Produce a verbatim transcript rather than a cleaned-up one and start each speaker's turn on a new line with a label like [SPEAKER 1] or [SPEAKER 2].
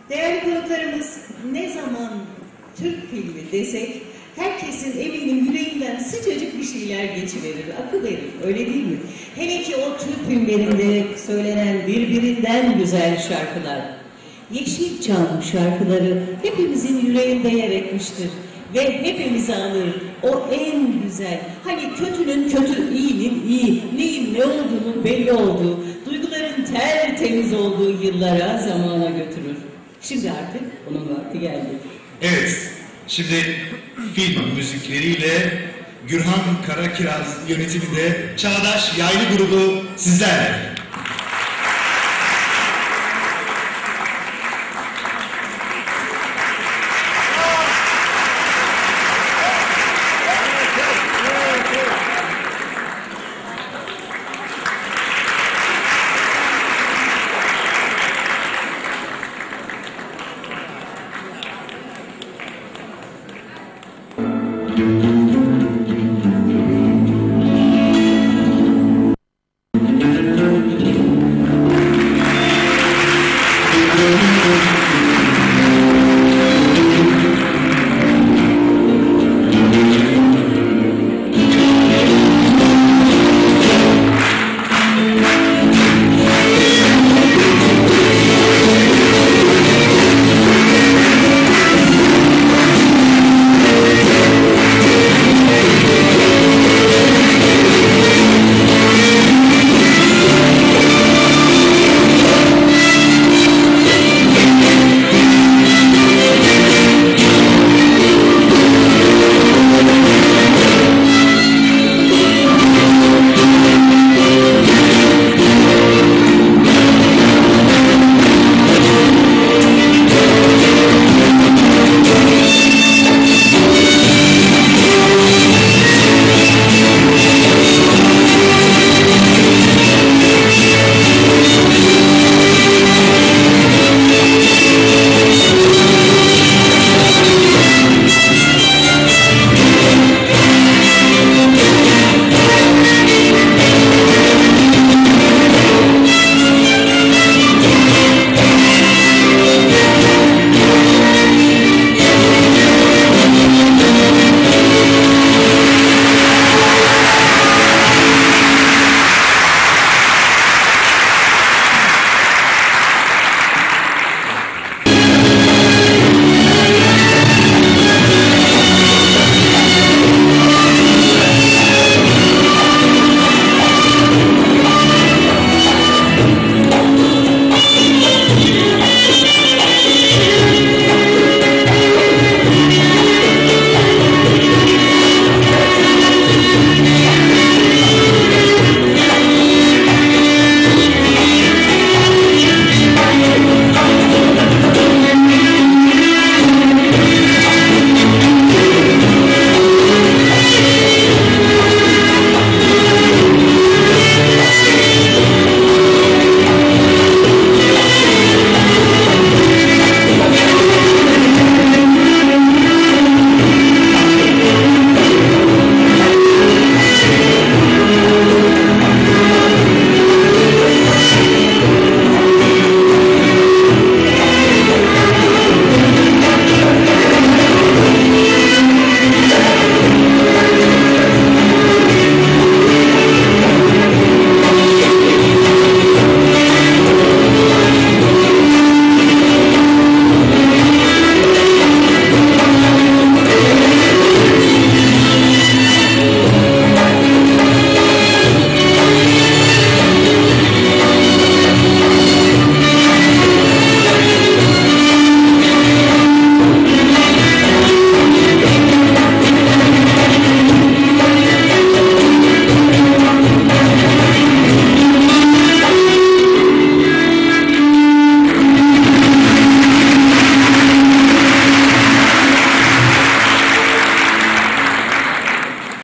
[SPEAKER 1] Değerli konuklarımız, ne zaman Türk filmi desek, herkesin eminim yüreğinden sıcacık bir şeyler geçiverir, akı verir, öyle değil mi? Hele ki o Türk filmlerinde söylenen birbirinden güzel şarkılar. Yeşilçam şarkıları hepimizin yüreğinde yer etmiştir ve hepimizi alır o en güzel, hani kötünün kötü, iyinin iyi, neyin ne olduğunu belli olduğu, duyguların tertemiz olduğu yıllara, zamana götürür. Şimdi artık onun vakti geldi.
[SPEAKER 2] Evet, şimdi film müzikleriyle Gürhan Karakiraz yönetiminde Çağdaş Yaylı grubu sizlerle.